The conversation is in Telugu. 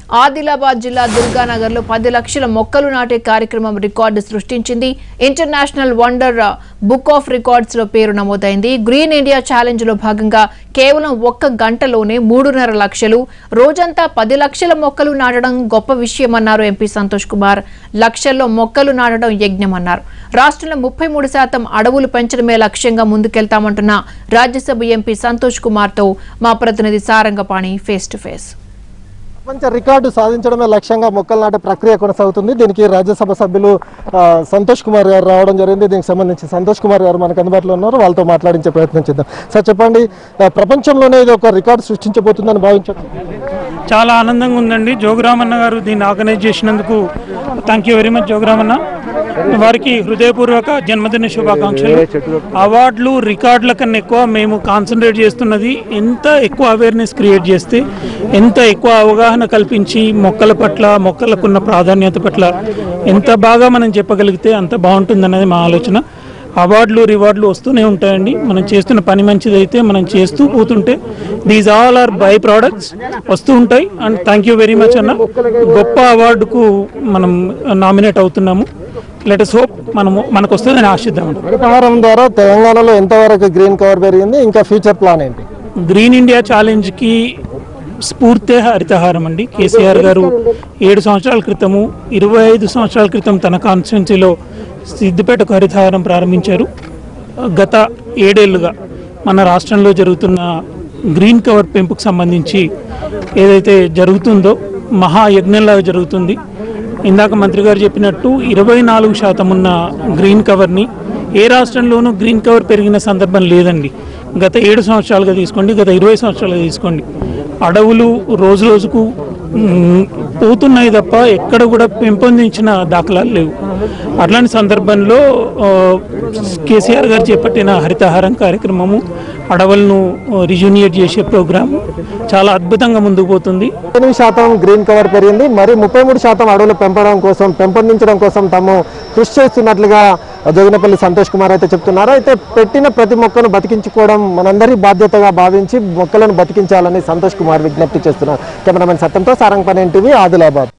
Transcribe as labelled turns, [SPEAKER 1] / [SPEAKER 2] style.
[SPEAKER 1] ఆదిలాబాద్ జిల్లా దుర్గానగర్లో 10 లక్షల మొక్కలు నాటే కార్యక్రమం రికార్డు సృష్టించింది. International wonder book of records లో పేరు నమోదైంది. గ్రీన్ ఇండియా ఛాలెంజ్ లో భాగంగా కేవలం 1 గంటలోనే 3.5 లక్షలు, రోజంతా 10 లక్షల మొక్కలు నాటడం గొప్ప విషయమన్నారు ఎంపీ సంతోష్ కుమార్. లక్షల్లో మొక్కలు నాటడం యజ్ఞమన్నారు. రాష్ట్రంలో 33% అడవులు పెంచడమే లక్ష్యంగా ముందుకెళ్తామంటున్న రాజ్యసభ ఎంపీ సంతోష్ కుమార్ తో మా ప్రతినిధి సారంగపాణి ఫేస్ టు ఫేస్.
[SPEAKER 2] ప్రపంచ రికార్డు సాధించడమే లక్ష్యంగా మొక్కలు నాటే ప్రక్రియ కొనసాగుతుంది. దీనికి రాజ్యసభ సభ్యులు సంతోష్ కుమార్ గారు రావడం జరిగింది. దీనికి సంబంధించి సంతోష్ కుమార్ గారు మనకు అందుబాటులో ఉన్నారు. వాళ్ళతో మాట్లాడించే ప్రయత్నం చేద్దాం. సార్ చెప్పండి, ప్రపంచంలోనే ఇది ఒక రికార్డు సృష్టించబోతుందని భావించారు?
[SPEAKER 3] చాలా ఆనందంగా ఉందండి. జోగురామన్న గారు దీన్ని ఆర్గనైజ్ చేసినందుకు thank you very much Jogu Ramanna. వారికి హృదయపూర్వక జన్మదిన శుభాకాంక్షలు. అవార్డులు రికార్డుల కన్నా ఎక్కువ మేము కాన్సన్ట్రేట్ చేస్తున్నది ఎంత ఎక్కువ అవేర్నెస్ క్రియేట్ చేస్తే, ఎంత ఎక్కువ అవగాహన కల్పించి మొక్కల పట్ల, మొక్కలకున్న ప్రాధాన్యత పట్ల ఎంత బాగా మనం చెప్పగలిగితే అంత బాగుంటుందన్నది మా ఆలోచన. అవార్డులు రివార్డులు వస్తూనే ఉంటాయండి. మనం చేస్తున్న పని మంచిదైతే మనం చేస్తూ పోతుంటే these all are by products వస్తూ ఉంటాయి. And thank you very much అన్న. గొప్ప అవార్డుకు మనం నామినేట్ అవుతున్నాము. లెట్ us hope మనకు వస్తుందని ఆశిద్దాం.
[SPEAKER 2] హరితహారం ద్వారా తెలంగాణలో ఎంతవరకు గ్రీన్ కవర్ పెరిగింది, ఇంకా ఫ్యూచర్ ప్లాన్ ఏంటి?
[SPEAKER 3] గ్రీన్ ఇండియా ఛాలెంజ్కి స్ఫూర్తే హరితహారం అండి. కేసీఆర్ గారు 7 సంవత్సరాల క్రితము, 25 సంవత్సరాల క్రితం తన కాన్స్టిట్యున్సీలో సిద్దిపేటకు హరితహారం ప్రారంభించారు. గత 7 ఏళ్లుగా మన రాష్ట్రంలో జరుగుతున్న గ్రీన్ కవర్ పెంపుకు సంబంధించి ఏదైతే జరుగుతుందో మహాయజ్ఞంలాగా జరుగుతుంది. ఇందాక మంత్రి గారు చెప్పినట్టు 24% ఉన్న గ్రీన్ కవర్ని ఏ రాష్ట్రంలోనూ గ్రీన్ కవర్ పెరిగిన సందర్భం లేదండి. గత 7 సంవత్సరాలుగా తీసుకోండి, గత 20 సంవత్సరాలుగా తీసుకోండి, అడవులు రోజు రోజుకు పోతున్నాయి తప్ప ఎక్కడ కూడా పెంపొందించిన దాఖలాలు లేవు. అట్లాంటి సందర్భంలో కేసీఆర్ గారు చేపట్టిన హరితహారం కార్యక్రమము, అడవులను రిజూనియేట్ చేసే ప్రోగ్రామ్ చాలా అద్భుతంగా ముందుకు పోతుంది.
[SPEAKER 2] 8% గ్రీన్ కవర్ పెరిగింది. మరి 33% అడవులు పెంపొందించడం కోసం తాము కృషి చేస్తున్నట్లుగా జోగినపల్లి సంతోష్ కుమార్ అయితే చెప్తున్నారు. అయితే పెట్టిన ప్రతి మొక్కను బతికించుకోవడం మనందరి బాధ్యతగా భావించి మొక్కలను బతికించాలని సంతోష్ కుమార్ విజ్ఞప్తి చేస్తున్నారు. కెమెరామెన్ సత్యంతో సారంగపాణి, NTV, ఆదిలాబాద్.